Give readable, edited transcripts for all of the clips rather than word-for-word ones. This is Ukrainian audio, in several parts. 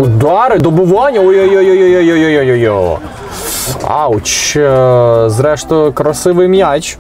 Удари, добування. Ой-ой-ой-ой-ой-ой-ой-ой-ой-ой. Ауч. Зрештою, красивий м'яч.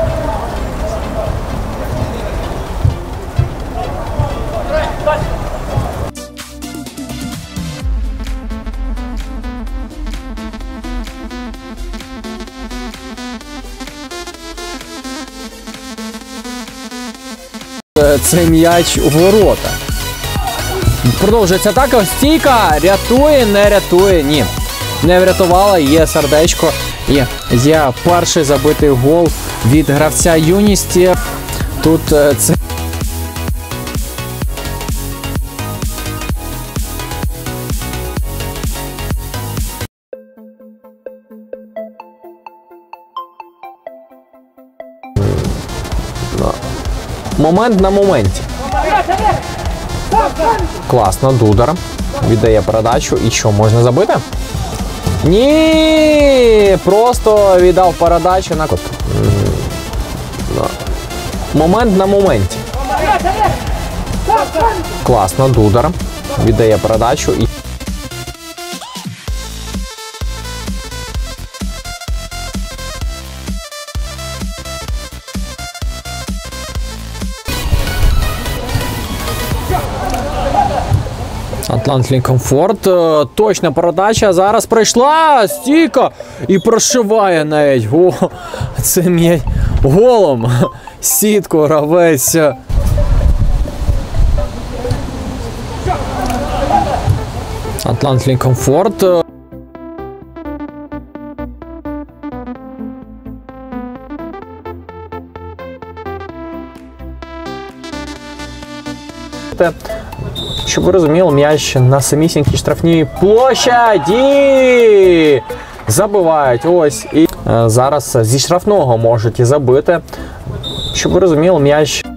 Це м'яч у ворота. Продовжується атака. Стійка. Рятує, не рятує. Ні. Не врятувала. Є сердечко. Є перший забитий гол від гравця Юності. Тут це... Момент на моменті. Класно, Дудар. Віддає передачу. І що, можна забити? Ні! Просто віддав передачу на кут. Момент на моменті. Класно, Дудар. Віддає передачу. І... Атлантний комфорт. Точна передача. Зараз прийшла. Стійка. І прошиває навіть. О, це м'яч голом. Сітку гравець. Атлантний комфорт. Щоб ви розуміли, м'яч на самісінькій штрафній площаді. Забивають. Ось. І зараз зі штрафного можуть і забити. Щоб ви розуміли, м'яч...